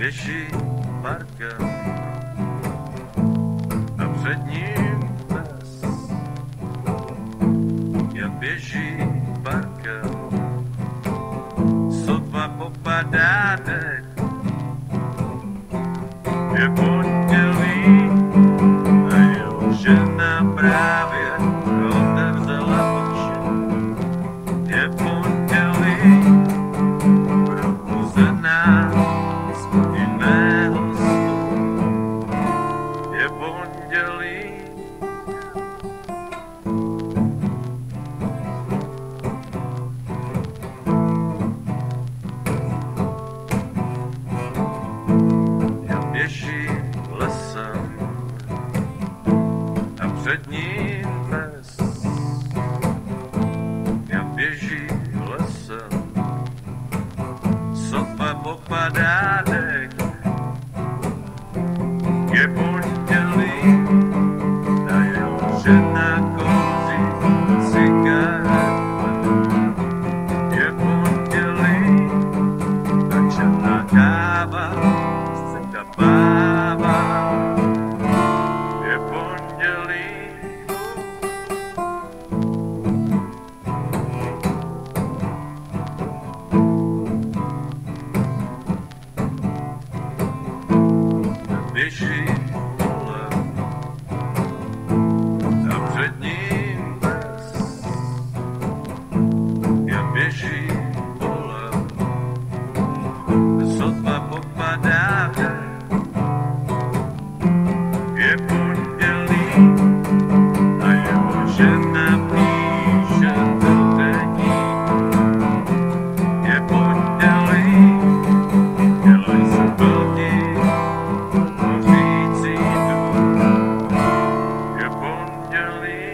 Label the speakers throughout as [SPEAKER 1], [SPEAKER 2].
[SPEAKER 1] běží parkem a před ním pes. Jak běží parkem, sotva popadá dech. Je pondělí a jeho žena právě otevřela oči. Je pondělí, probuzená z jiného snu. Je pondělí, běží lesem a před ním pes. Jak běží lesem, sotva popadá dech. Je pondělí a jeho žena kouří cigaretu. Je pondělí a černá káva bába. Je pondělí, běží kolem a před ním pes. Jak běží kolem, sotva popadá dech. Je pondělí a jeho žena píše do deníku. Je pondělí, dělaj se velký, hořící dům. Je pondělí.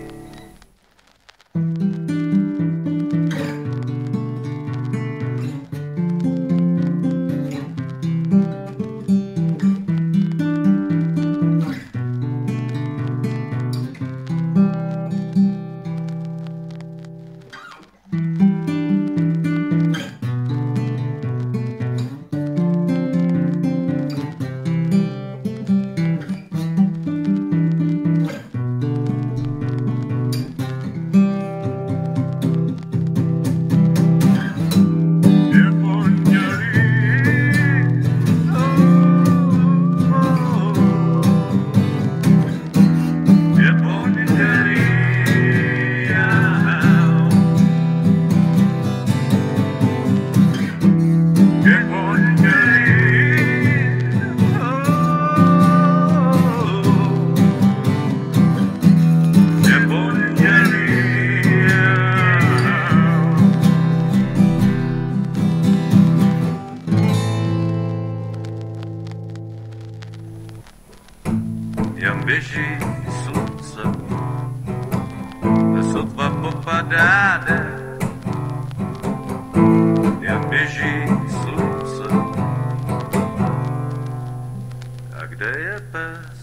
[SPEAKER 1] Jan běží slunce, sotva popadá dech. Jan běží slunce, a kde je pes?